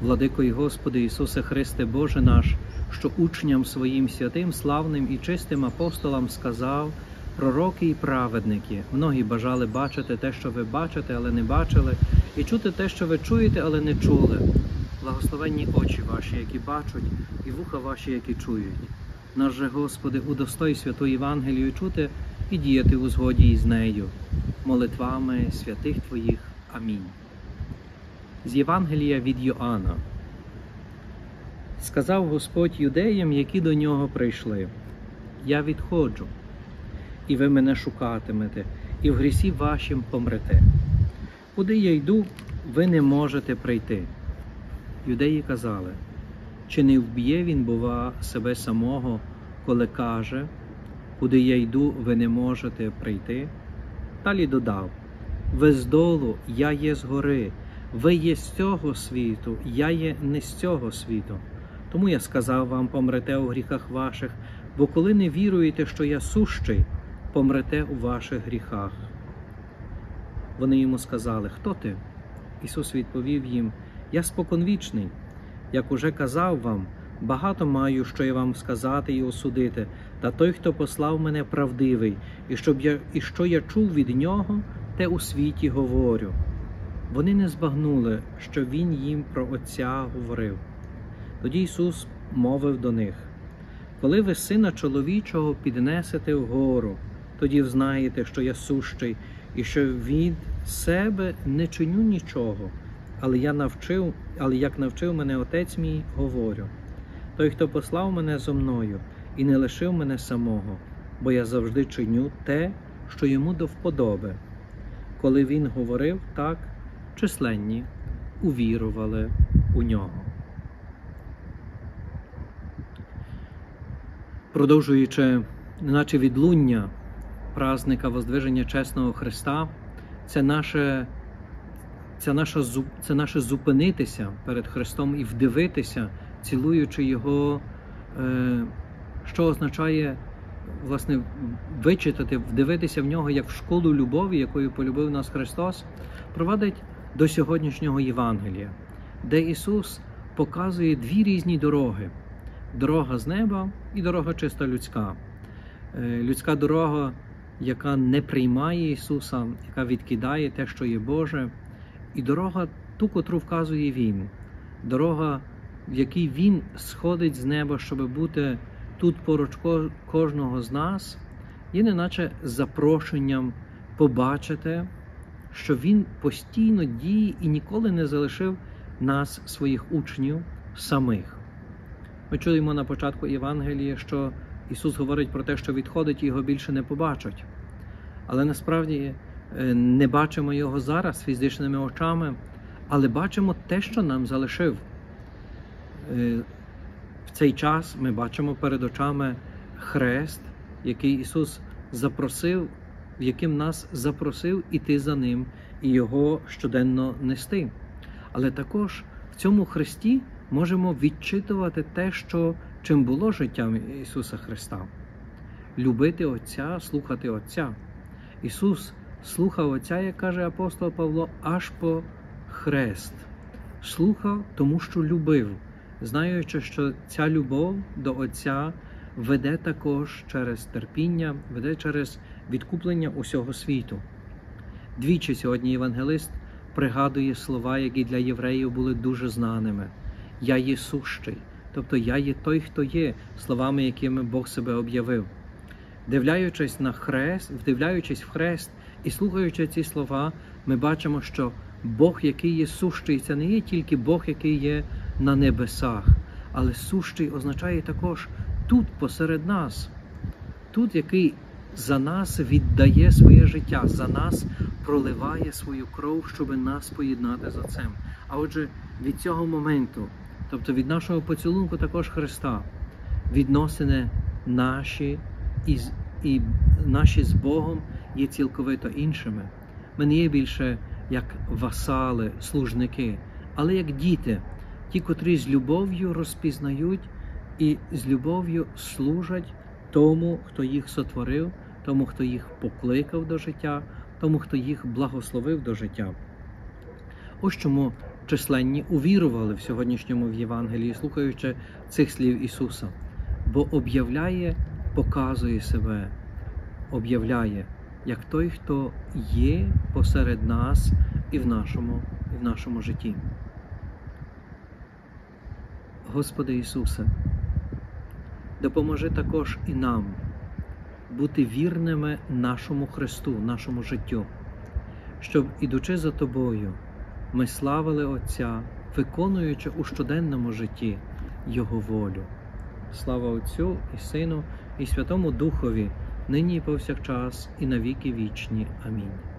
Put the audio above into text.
Владико і Господи Ісусе Христе, Боже наш, що учням своїм святим, славним і чистим апостолам сказав: пророки і праведники, многі бажали бачити те, що ви бачите, але не бачили, і чути те, що ви чуєте, але не чули. Благословенні очі ваші, які бачать, і вуха ваші, які чують. Наш же, Господи, удостой святу Євангелію чути і діяти у згоді із нею, молитвами святих Твоїх. Амінь. З Євангелія від Йоанна. Сказав Господь юдеям, які до нього прийшли: «Я відходжу, і ви мене шукатимете, і в грісі вашім помрете. Куди я йду, ви не можете прийти». Юдеї казали: «Чи не вб'є він, бува, себе самого, коли каже: куди я йду, ви не можете прийти?» Далі додав: «Ви з долу, я є згори, ви є з цього світу, я є не з цього світу. Тому я сказав вам, помрете у гріхах ваших, бо коли не віруєте, що я сущий, помрете у ваших гріхах». Вони йому сказали: «Хто ти?» Ісус відповів їм: «Я споконвічний. Як уже казав вам, багато маю, що я вам сказати і осудити, та той, хто послав мене, правдивий, і що я чув від нього, те у світі говорю». Вони не збагнули, що Він їм про Отця говорив. Тоді Ісус мовив до них: «Коли ви Сина Чоловічого піднесете вгору, тоді взнаєте, що я сущий, і що від себе не чиню нічого, але як навчив мене Отець мій, говорю. Той, хто послав мене зо мною, і не лишив мене самого, бо я завжди чиню те, що йому до вподоби». Коли він говорив так, численні увірували у нього. Продовжуючи, наче відлуння празника Воздвиження Чесного Христа, це наше зупинитися перед Христом і вдивитися, цілуючи Його, що означає, власне, вичитати, вдивитися в Нього як в школу любові, якою полюбив нас Христос, провадить до сьогоднішнього Євангелія, де Ісус показує дві різні дороги. Дорога з неба і дорога чисто людська. Людська дорога, яка не приймає Ісуса, яка відкидає те, що є Боже, і дорога ту, котру вказує Він. Дорога, в якій Він сходить з неба, щоб бути тут поруч кожного з нас, є неначе запрошенням побачити, що Він постійно діє і ніколи не залишив нас, своїх учнів, самих. Ми чуємо на початку Євангелія, що Ісус говорить про те, що відходить і Його більше не побачать. Але насправді не бачимо Його зараз фізичними очами, але бачимо те, що нам залишив. В цей час ми бачимо перед очами хрест, який Ісус запросив, яким нас запросив іти за Ним і Його щоденно нести. Але також в цьому хресті можемо відчитувати те, чим було життя Ісуса Христа. Любити Отця, слухати Отця. Ісус слухав Отця, як каже апостол Павло, аж по хрест. Слухав, тому що любив, знаючи, що ця любов до Отця веде також через терпіння, веде через відкуплення усього світу. Двічі сьогодні євангелист пригадує слова, які для євреїв були дуже знаними. «Я є сущий», тобто «Я є той, хто є», словами, якими Бог себе об'явив. Вдивляючись в хрест і слухаючи ці слова, ми бачимо, що Бог, який є сущий, це не є тільки Бог, який є на небесах, але сущий означає також тут, посеред нас, тут, який за нас віддає своє життя, за нас проливає свою кров, щоб нас поєднати з Отцем. А отже, від цього моменту, тобто від нашого поцілунку також Христа, відносини наші і наші з Богом є цілковито іншими. Ми не є більше як васали, служники, але як діти, ті, котрі з любов'ю розпізнають і з любов'ю служать тому, хто їх сотворив, тому, хто їх покликав до життя, тому, хто їх благословив до життя. Ось чому численні увірували в сьогоднішньому в Євангелії, слухаючи цих слів Ісуса. Бо об'являє, показує себе, об'являє, як той, хто є посеред нас і в нашому житті. Господи Ісусе, допоможи також і нам бути вірними нашому Христу, нашому життю, щоб, ідучи за Тобою, ми славили Отця, виконуючи у щоденному житті Його волю. Слава Отцю і Сину, і Святому Духові, нині і повсякчас, і на віки вічні. Амінь.